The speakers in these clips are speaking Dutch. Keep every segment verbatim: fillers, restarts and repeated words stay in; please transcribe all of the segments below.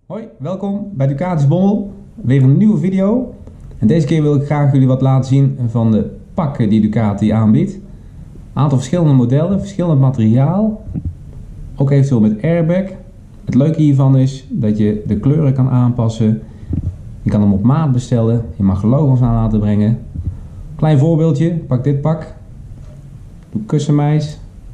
Hoi, welkom bij Ducati's Bommel. Weer een nieuwe video. En deze keer wil ik graag jullie wat laten zien van de pakken die Ducati aanbiedt. Een aantal verschillende modellen, verschillend materiaal. Ook eventueel met airbag. Het leuke hiervan is dat je de kleuren kan aanpassen. Je kan hem op maat bestellen. Je mag logo's aan laten brengen. Klein voorbeeldje, pak dit pak. Doe customize.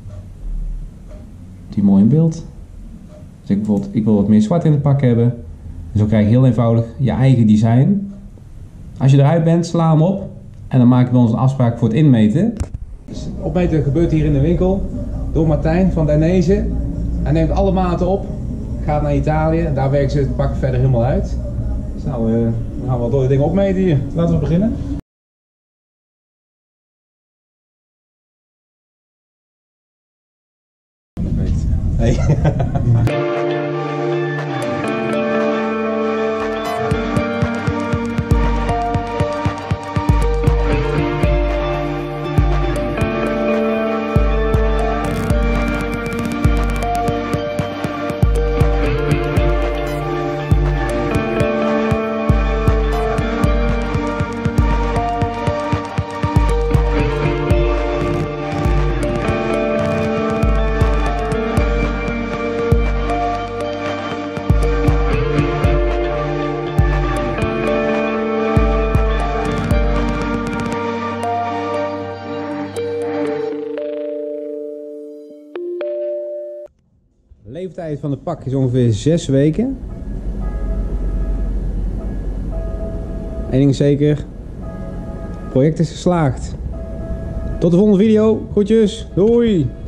Die mooi in beeld. Dus ik bijvoorbeeld, ik wil wat meer zwart in het pak hebben. En zo krijg je heel eenvoudig je eigen design. Als je eruit bent, sla hem op. En dan maken we ons een afspraak voor het inmeten. Dus opmeten gebeurt hier in de winkel. Door Martijn van Dainese. Hij neemt alle maten op. Gaat naar Italië. Daar werken ze het pak verder helemaal uit. Dus nou, uh, we gaan wel door de dingen opmeten hier. Laten we beginnen. Hey. De leeftijd van het pak is ongeveer zes weken. Eén ding is zeker, het project is geslaagd. Tot de volgende video, groetjes, doei!